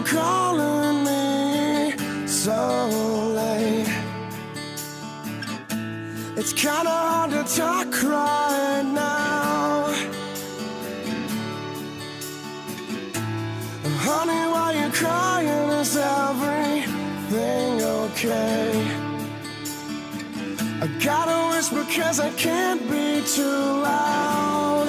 calling me so late. It's kinda hard to talk right now. Honey, why you crying? Is everything okay? I gotta whisper 'cause I can't be too loud.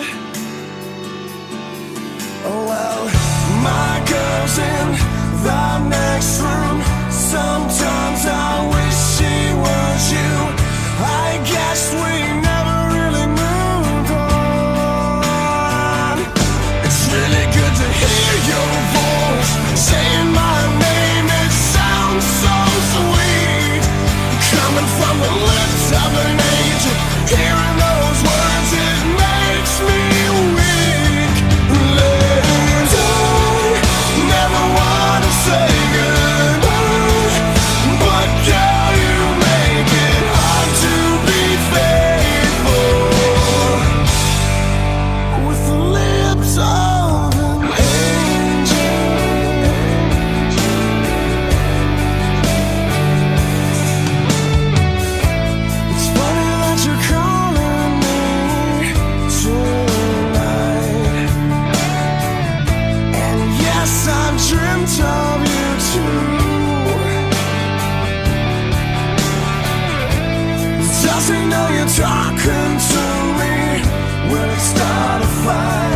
Oh well, my girl's in the next room. Sometimes I wish she was you. I guess we never really moved on. It's really good to hear your voice saying my name. It sounds so sweet, coming from the lips of an angel. Hearing those words, it makes me weak. Ladies, I never want to say goodbye, but girl, you make it hard to be faithful with the lips of an angel. It's funny that you're calling me tonight, and yes, I've dreamt of you too. Does he know you're talking to me? Will it start a fight?